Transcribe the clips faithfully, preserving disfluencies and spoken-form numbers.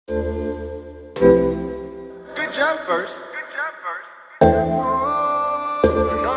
Good job first. Good job first. No,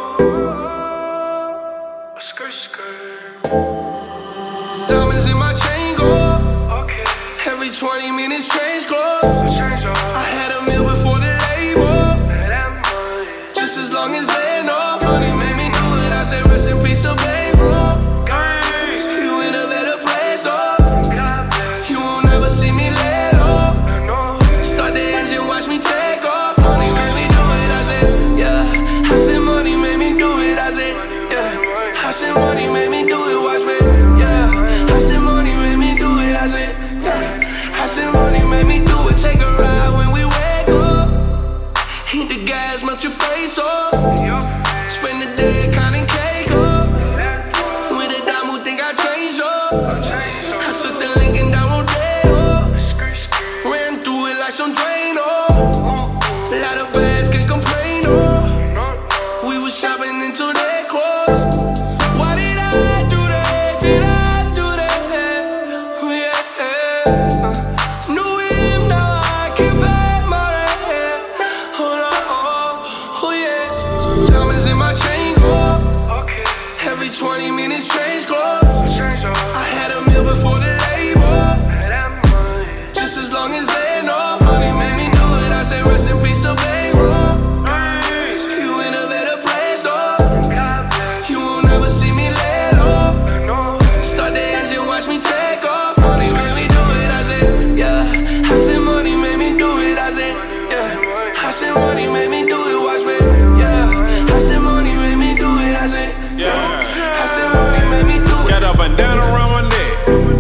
A skirt, skirt. Diamonds in my chain go up. Okay. Every twenty minutes change clothes. So change up. I had a meal before the label. That money. Just as long as they know money made me do it. I say rest in peace to bankroll. Gang. You in a better place though. God bless. You won't ever see me let off. I know. Start the engine, watch me take off. Money made me do it. I said, yeah. I said money made me do it. I said, yeah. I said money made me do it. Watch me, yeah. I said money made me do it. I said, yeah. I said money made me do it. Take a ride when we wake up. Hit the gas, melt your face off. Yup. Spend the day counting cake up. That money. With a dime who think I changed up. Change up. I took the Lincoln down Rodeo. Skirt, skirt. Ran through it like some Drano. A lot of bags can't complain, oh. No, no. We was shopping until they closed. Why did I do that? Did I do that? Oh yeah. Uh, knew him, now I can't back my head. Hold on, oh, oh yeah. Diamonds in my chain go up. Okay. Every twenty minutes change clothes. So change up. I had a meal before the label. That money. Just as long as they know money made me do it. I say rest in peace to bankroll. Gang. You in a better place though. God bless. You won't ever see me let off. I know. Start the engine, watch me take off. Money made me do it. I said, yeah. I said money made me do it. I said, yeah. I said money made me do it. Watch me, yeah. I said money made me do it. I said, yeah. I said money made me do it. Got a bandana around my neck,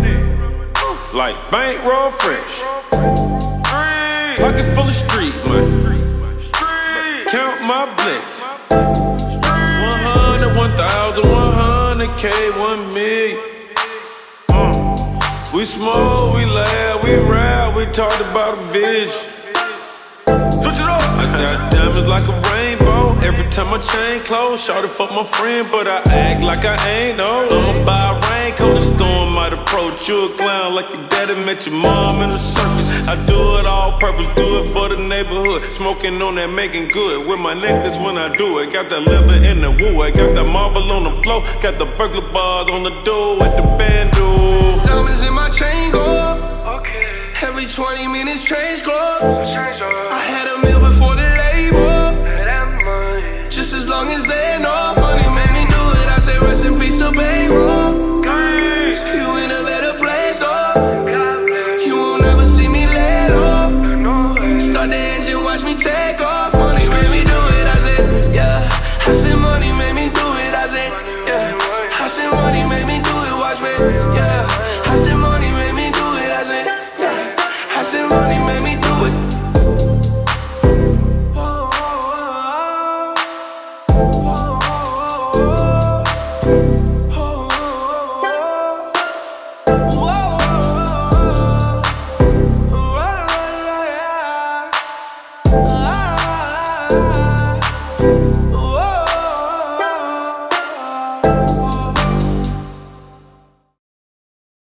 like bankroll fresh. Pocket full of street money, count my bliss. One hundred, one thousand, one hundred K, one million. Uh, we smoke, we laugh, we rap, we talked about a vision. Switch it up. I got diamonds like a rainbow. Every time I chain close, shawty fuck my friend, but I act like I ain't no. I'ma buy a raincoat, the storm might approach. You a clown like your daddy met your mom in the circus. I do it all purpose, do it for the neighborhood. Smoking on that, making good with my necklace when I do it. Got that liver in the woo, I got that marble on the floor. Got the burglar bars on the door at the bando. Diamonds in my chain go up. Okay. Every twenty minutes change clothes. So change up. I had a